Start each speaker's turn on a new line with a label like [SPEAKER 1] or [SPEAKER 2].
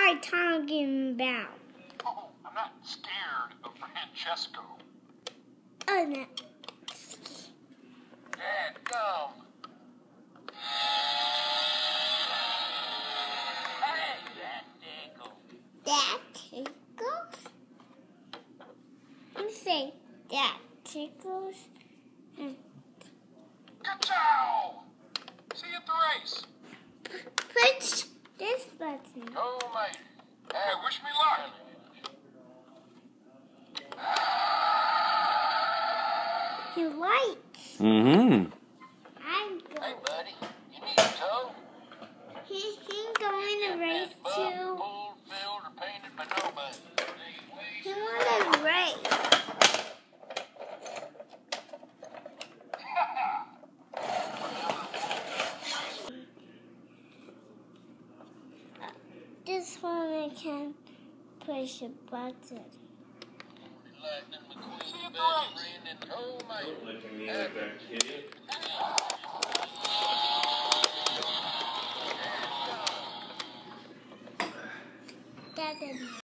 [SPEAKER 1] I talking about?
[SPEAKER 2] Oh, I'm not scared of Francesco.
[SPEAKER 1] Oh, no.
[SPEAKER 2] Dad, come. Hey, that tickle.
[SPEAKER 1] That tickles? You say that tickles?
[SPEAKER 2] Ka-chow! See you at the race.
[SPEAKER 1] Push this button.
[SPEAKER 2] Go, mate. Hey, wish me luck.
[SPEAKER 1] He likes.
[SPEAKER 3] Mm-hmm.
[SPEAKER 1] I'm
[SPEAKER 2] Hey,
[SPEAKER 1] going.
[SPEAKER 2] buddy, you need a tow?
[SPEAKER 1] He's going to race too.
[SPEAKER 2] Pulled, filled, or painted by nobody.
[SPEAKER 1] He wants to race. This one I can push a button.
[SPEAKER 2] McQueen, best friend in the whole man.
[SPEAKER 3] Don't let me like that, kid.